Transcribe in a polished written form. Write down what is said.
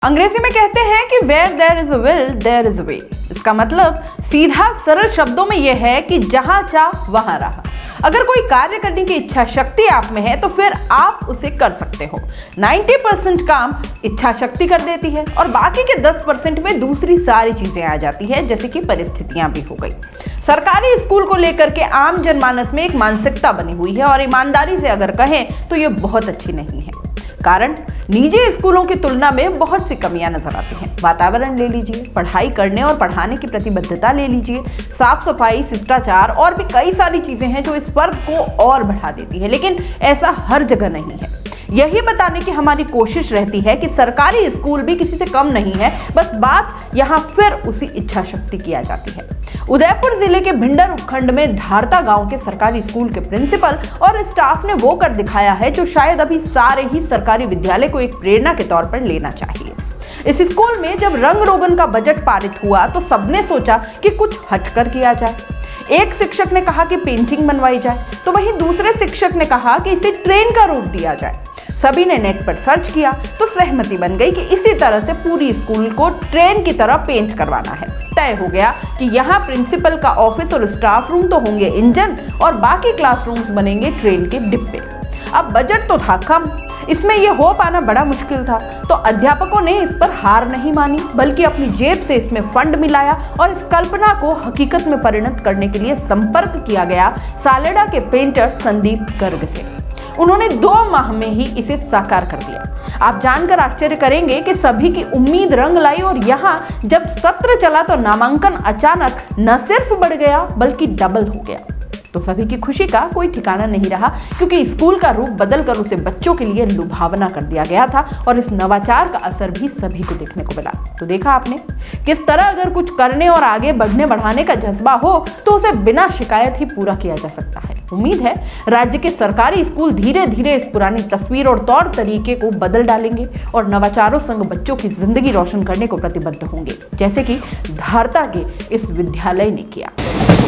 अंग्रेजी में कहते हैं कि where there is a will there is a way. इसका मतलब सीधा सरल शब्दों में यह है कि जहां चाह वहां राह। अगर कोई कार्य करने की इच्छा शक्ति आप में है तो फिर आप उसे कर सकते हो। 90% काम इच्छा शक्ति कर देती है और बाकी के 10% में दूसरी सारी चीजें आ जाती है, जैसे कि परिस्थितियां भी हो गई। सरकारी स्कूल को लेकर के आम जनमानस में एक मानसिकता बनी हुई है और ईमानदारी से अगर कहें तो ये बहुत अच्छी नहीं है। कारण निजी स्कूलों की तुलना में बहुत सी कमियां नजर आती हैं। वातावरण ले लीजिए, पढ़ाई करने और पढ़ाने की प्रतिबद्धता ले लीजिए, साफ सफाई, शिष्टाचार और भी कई सारी चीजें हैं जो इस फर्क को और बढ़ा देती है। लेकिन ऐसा हर जगह नहीं है। यही बताने की हमारी कोशिश रहती है कि सरकारी स्कूल भी किसी से कम नहीं है, बस बात यहाँ फिर उसी इच्छा शक्ति की आ जाती है। उदयपुर जिले के भिंडर उपखंड में धारता गांव के सरकारी स्कूल के प्रिंसिपल और स्टाफ ने वो कर दिखाया है जो शायद अभी सारे ही सरकारी विद्यालय को एक प्रेरणा के तौर पर लेना चाहिए। इस स्कूल में जब रंग रोगन का बजट पारित हुआ तो सबने सोचा कि कुछ हटकर किया जाए। एक शिक्षक ने कहा कि पेंटिंग बनवाई जाए, तो वहीं दूसरे शिक्षक ने कहा कि इसे ट्रेन का रूप दिया जाए। सभी ने नेट पर सर्च किया तो सहमति बन गई कि इसी तरह से पूरी स्कूल को ट्रेन की तरह पेंट करवाना है। तय हो गया कि यहाँ प्रिंसिपल का ऑफिस और स्टाफ रूम तो होंगे इंजन और बाकी क्लासरूम्स बनेंगे ट्रेन के डिब्बे। अब बजट तो था कम, इसमें यह हो पाना बड़ा मुश्किल था, तो अध्यापकों ने इस पर हार नहीं मानी बल्कि अपनी जेब से इसमें फंड मिलाया और इस कल्पना को हकीकत में परिणत करने के लिए संपर्क किया गया सालेडा के पेंटर संदीप गर्ग से। उन्होंने 2 माह में ही इसे साकार कर दिया। आप जानकर आश्चर्य करेंगे कि सभी की उम्मीद रंग लाई और यहाँ जब सत्र चला तो नामांकन अचानक न सिर्फ बढ़ गया बल्कि डबल हो गया। तो सभी की खुशी का कोई ठिकाना नहीं रहा, क्योंकि स्कूल का रूप बदलकर उसे बच्चों के लिए लुभावना कर दिया गया था और इस नवाचार का असर भी सभी को देखने को मिला। तो देखा आपने किस तरह अगर कुछ करने और आगे बढ़ने बढ़ाने का जज्बा हो तो उसे बिना शिकायत ही पूरा किया जा सकता है। उम्मीद है राज्य के सरकारी स्कूल धीरे धीरे इस पुरानी तस्वीर और तौर तरीके को बदल डालेंगे और नवाचारों संग बच्चों की जिंदगी रोशन करने को प्रतिबद्ध होंगे, जैसे कि धारता के इस विद्यालय ने किया।